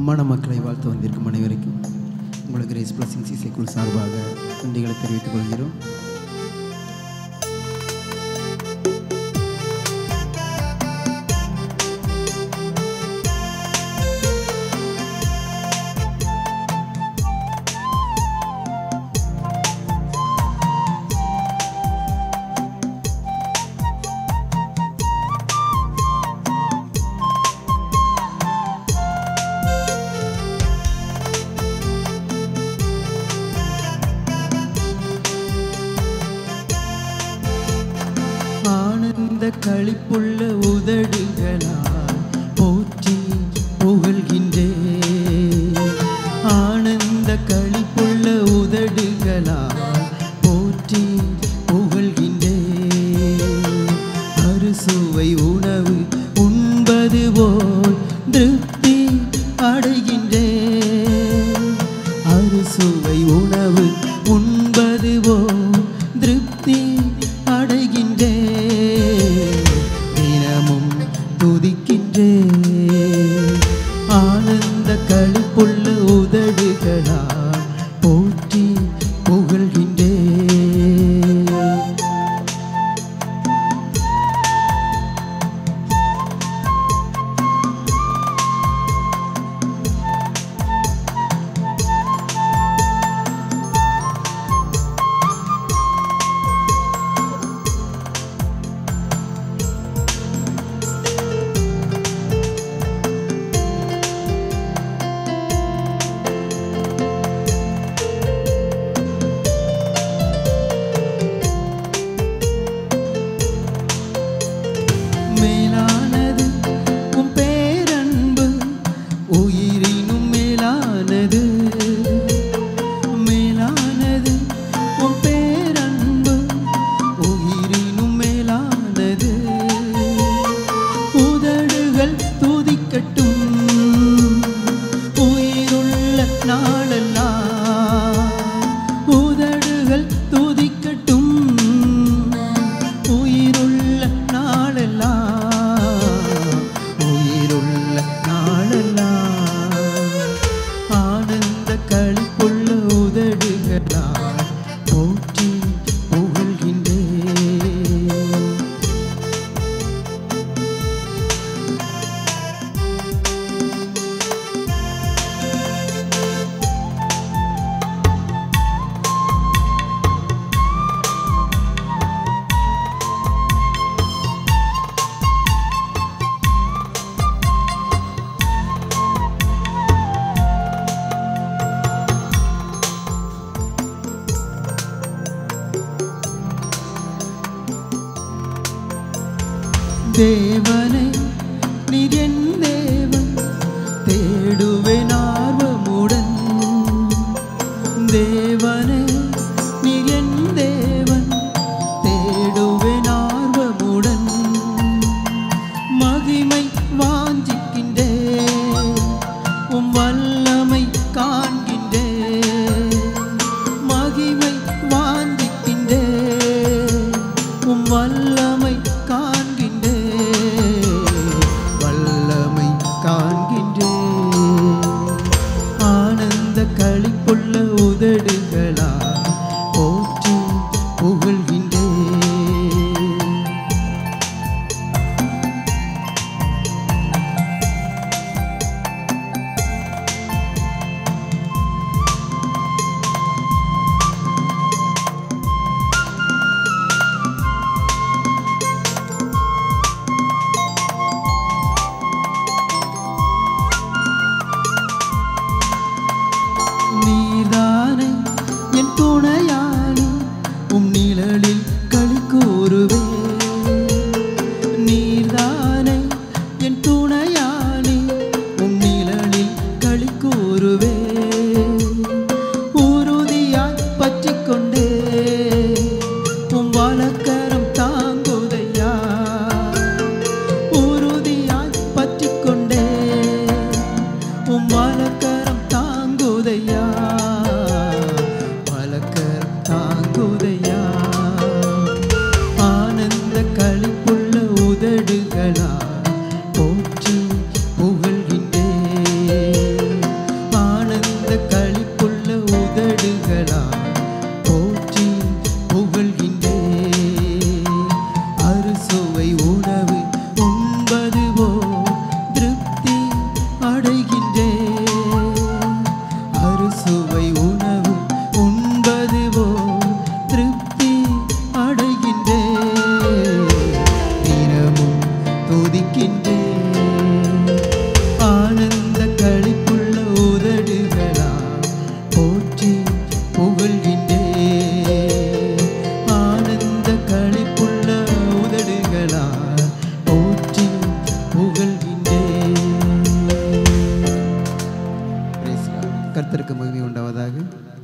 அம்மான மக்களை வாழ்த்து வந்திருக்கும் அனைவருக்கும் உங்களுக்கு கிரேஸ் பிளஸிங்ஸ் இசைக்குழு சார்பாக நன்றிகளை தெரிவித்துக் கொள்கிறோம். களிப்புள்ள உதடுகளால் போற்றி புகழ்கின்றேன். ஆனந்த களிப்புள்ள உதடுகளால் போற்றி புகழ்கின்றேன். அறுசுவை உணவு உண்பது போல் திருப்தி அடைகின்றேன். அறுசுவை உணவு உண்பது போல் திருப்தி அடைகின்றேன். ஆனந்த களிப்புள்ள உதடுகளால் போற்றி புகழ்கின்றேன். மேலானது உம் பேரன்பு உயிரினும் மேலானது. மேலானது உம் பேரன்பு உயிரினும் மேலானது. உதடுகள் துதிக்கட்டும் உயிருள்ள நாளெல்லாம். உதடுகள் துதிக்கட்டும் உயிருள்ள நாளெல்லாம். ஆனந்த களிப்புள்ள உதடுகளால் போற்றி புகழ்கின்றேன். தேவனை நீர் என் தேவன் தேடுவேன் ஆர்வமுடன். தேவனை நீர் என் தேவன் தேடுவேன் ஆர்வமுடன். மகிமை வாஞ்சிக்கின்றேன் உம் வல்லமை காண்கின்றேன். மகிமை வாஞ்சிக்கின்றேன் உம் வல்லமை ஆனந்த களிப்புள்ள உதடுகளால் போற்றி புகழ்கின்றேன். கர்த்தருக்கு மகிமை உண்டாவதாக.